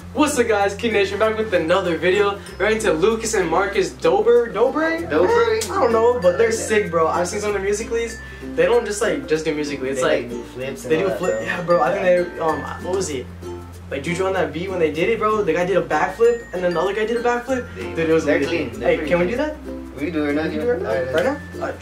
What's up, guys? King Nation back with another video. Right into Lucas and Marcus Dobre? I don't know, but they're sick, bro. I've seen some of the musicallys. They don't just do musically. It's like do flips. They do a flip. Yeah, bro. I think they what was it? Like Juju on that beat when they did it, bro. The guy did a backflip, and then the other guy did a backflip. Dude, it was they're clean. clean. Hey, can we do that? We do it right now. Can we do it right now?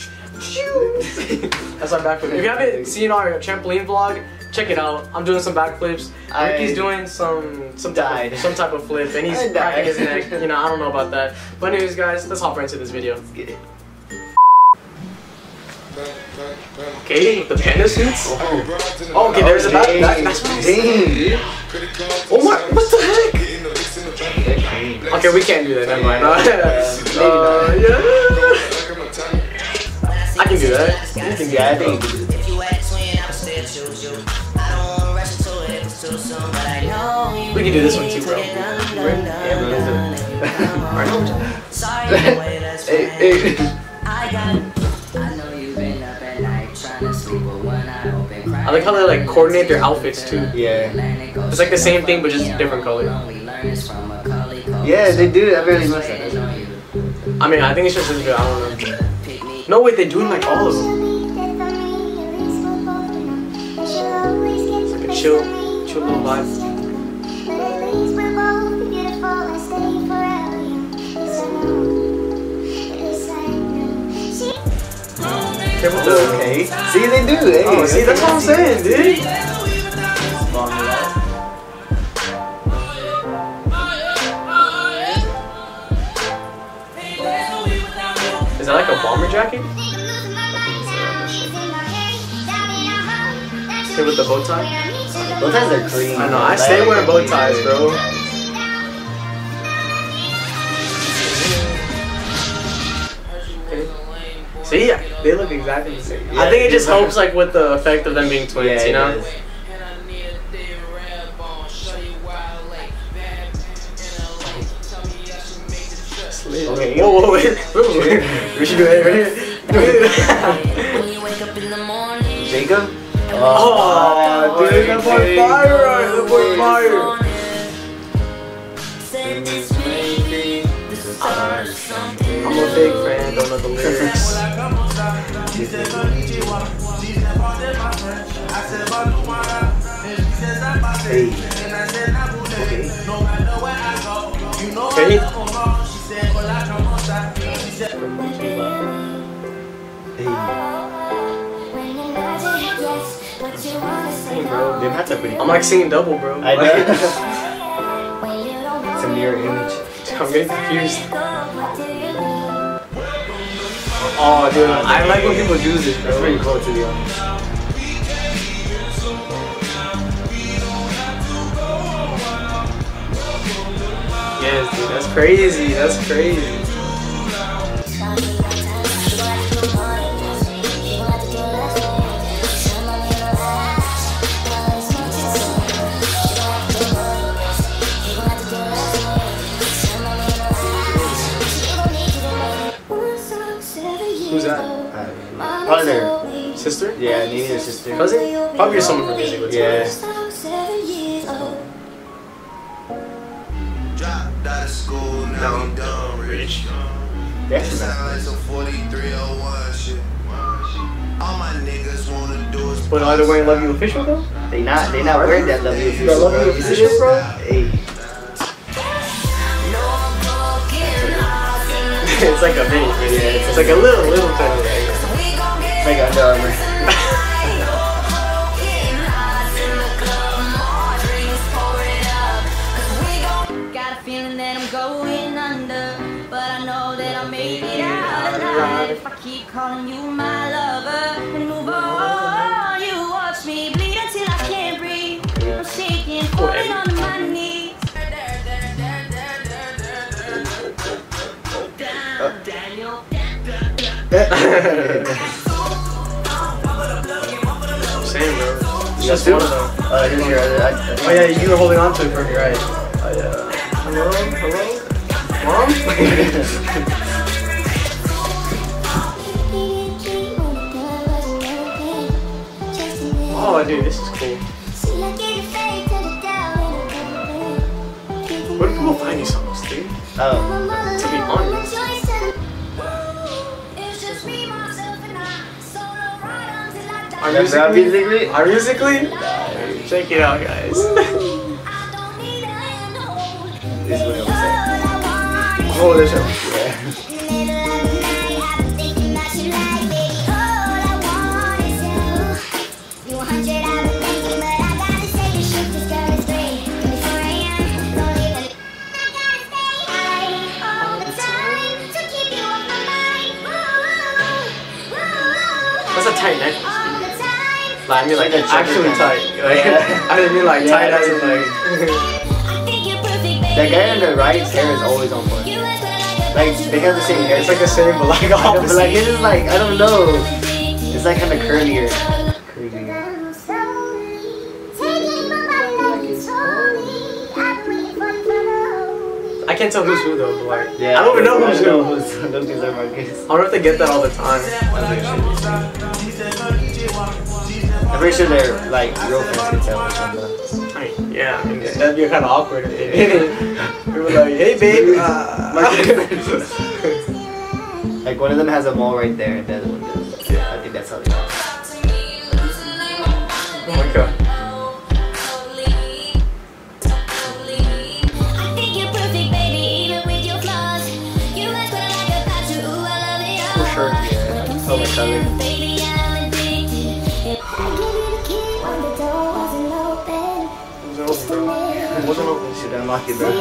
That's our backflip. If you haven't seen our trampoline vlog, check it out. I'm doing some backflips. Ricky's doing some type of flip, and he's cracking his neck. You know, I don't know about that. But anyways, guys, let's hop right into this video. Let's get it. Okay, with the panda suits. Oh, okay, there's a back. That's what I'm saying. Oh my, what the heck? Okay, we can't do that. Never mind. Yeah. I can do that. You can do that. I think you can do that. We can do this one too, bro. Yeah, I like how they like coordinate their outfits too. Yeah. It's like the same thing but just different color. Yeah, they do. I really must have. I mean, I think it's just this video. I don't know. No, wait, they're doing like all of them. It's like a chill little vibe. Okay. See, they do. Hey, oh, see, that's what I'm saying, dude. Is that like a bomber jacket? Here with the bow tie? Bow ties are clean. I know, I stay wearing bow ties, bro. See, they look exactly the same. Yeah, I think it just helps like with the effect of them being twins, you know? Okay. Whoa, wait. We should do it right here. Jacob? Oh, dude, that boy fire! That boy fire! I'm a big fan, don't know the lyrics. Hey. Okay. Hey, bro. I'm like singing double, bro. I know. It's a mirror image. I'm getting confused. Oh, dude, I like when people do this, bro. It's pretty cool, to be honest. Yes, dude, that's crazy. That's crazy. Who's that? Probably their sister? Yeah, maybe their sister. Cousin? Probably someone from music. Yeah. Dropped out of school, now I'm done rich. That's sound like some 4301 shit. All my niggas wanna do is. But are they wearing Love You Official though? They not wearing that Love You Official. That Love You Official, bro? Hey. It's like a mini video. It's like a little kind of thing. It's like Under Armour. Got a feeling that I'm going under, but I know that I'll make it out alive if I keep calling you my lover and move on. You watch me bleed until I can't breathe. I'm shaking, falling on my knees. Daniel. Same, bro. It's just one of them. Here's your other. Oh yeah, you were holding on to it from your right. Oh yeah. Hello? Mom? Oh dude, this is cool. Where do people find these songs, dude? Oh. To be honest. Our musically? Check it out, guys. This is what I'm saying. Oh, this show. That's a tight necklace. Like, I mean, like, actually tight. Like, I didn't mean like tight as in like. That guy on the right's hair is always on point. Like, they have the same hair. It's like the same, but like opposite. But like, his is like, I don't know. It's like kind of curlier. I can't tell who's who though, but like, Yeah, I don't even know who's who. Those guys are Marcus. I don't have to get that all the time. I'm pretty sure they're like real fans can tell which one's I mean, yeah, I mean, that'd be kind of awkward if they did it. We were like, hey babe, Like one of them has a mall right there and the other one does. Yeah, I think that's how they are. Oh my god. For sure. Yeah. Oh my god. It wasn't open. Should unlock it, bro.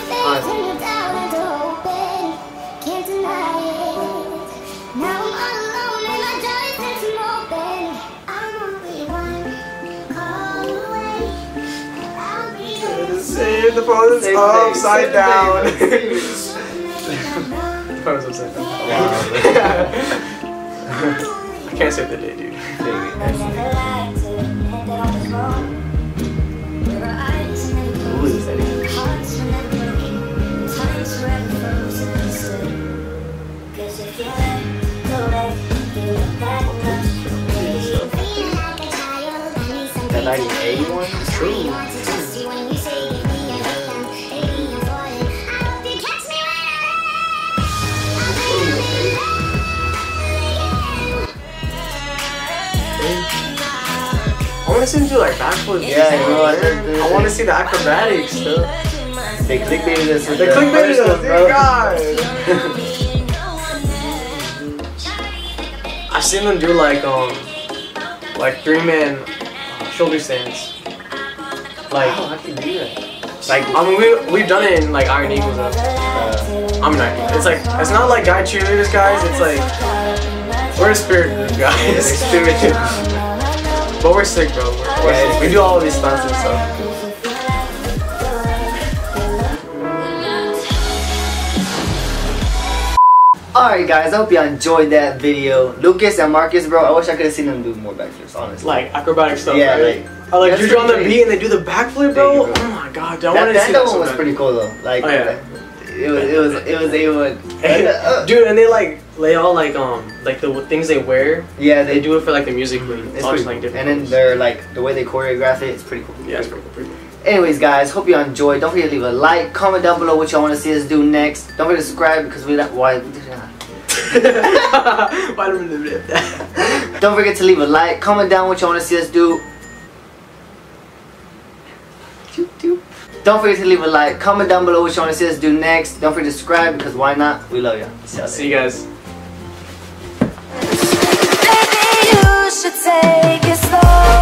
Save the phone is upside down. The phone is upside down. Wow. I can't save the day, dude. Ooh, is that it? That 98 one? True. I want to see him do like backflips. Yeah, I know. I want to see the acrobatics stuff. They clickbaited us with They the clickbaited first us, one, dear bro. God. I've seen them do like 3-man shoulder stands. Like, Oh, I can do that. like I mean we've done it in like Iron Eagles. I'm not. It's like it's not like guy cheerleaders, guys. It's like we're a spirit group, guys. But we're sick, bro. We're sick. We do all of these stunts and stuff. Alright guys, I hope y'all enjoyed that video. Lucas and Marcus, bro, I wish I could have seen them do more backflips, honestly. Like acrobatic stuff, Yeah, right? like You're on the beat and they do the backflip, bro. Oh my god, I want to see that one so was bad. pretty cool though. Like, Oh, yeah. it was able. Dude, and they like lay all like the things they wear. Yeah, They do it for like the music video. It's All pretty just, like cool. different. And then they're like the way they choreograph it, it's pretty cool. Yeah, it's pretty cool. Pretty cool. Anyways, guys, hope you enjoyed. Don't forget to leave a like, comment down below what y'all want to see us do next. Don't forget to subscribe because we don't. Why? Why do we live that? Don't forget to leave a like, comment down what y'all want to see us do. Don't forget to leave a like, comment down below what you want to see us do next. Don't forget to subscribe because why not? We love you. See you guys. Maybe you should take it slow.